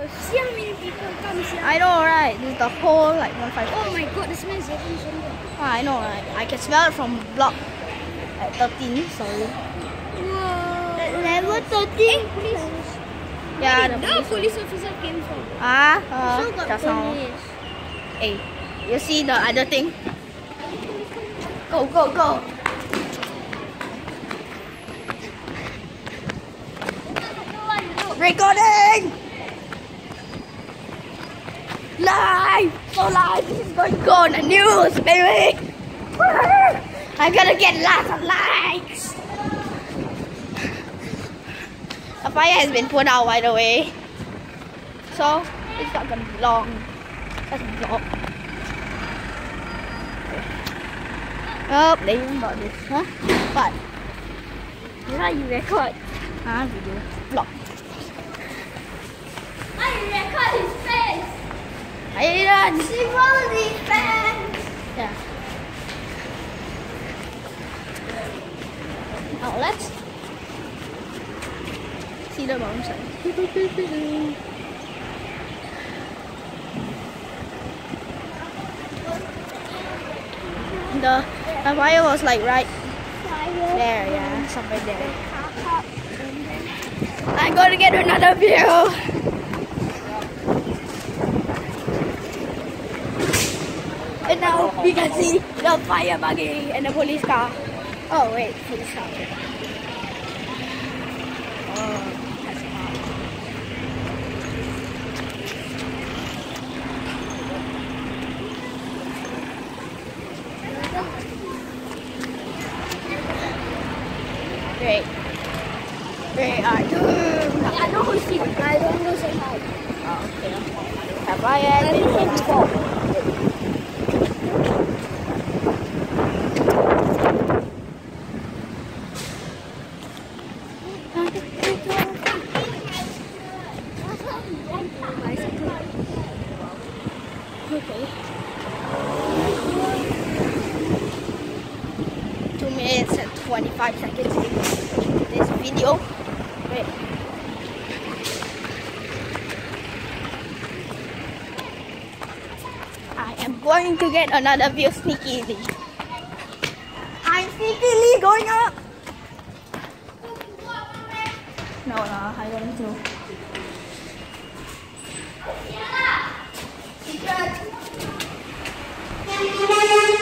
See how many people come here? I know, right? This is the whole like 155. Oh my god, the smell is getting so good. I know, right? I can smell it from block at 13. Sorry. Whoa. Level 13. Hey, police. Yeah, Where did the police officer came from? So got just now. police. Hey, you see the other thing? Go, go, go. Recording! Live! So live! This is going to go on the news, baby! I'm gonna get lots of likes! The fire has been put out, by the way. So, it's not gonna be long. That's a vlog. Oh, they even got this, huh? But, This how you record. video. Vlog. I record his face. Ayan! She wrote his face. Yeah. Now let's see the bomb side. The fire was like right there, yeah, somewhere there. I'm gonna get another view. And now we can see the fire buggy and the police car. Oh wait, police car. Oh, that's hot. Great. Where are you? I know who's here. I don't know say hi. Oh, okay. Have I been here before? Okay. 2 minutes and 25 seconds in this video. Wait. I am going to get another view sneakily. I'm sneakily going up. No, I don't do.